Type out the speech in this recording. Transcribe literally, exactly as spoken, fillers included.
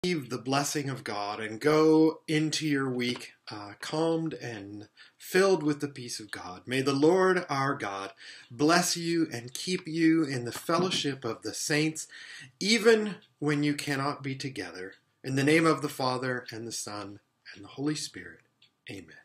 the blessing of God and go into your week uh, calmed and filled with the peace of God. May the Lord our God bless you and keep you in the fellowship of the saints, even when you cannot be together. In the name of the Father, and the Son, and the Holy Spirit. Amen.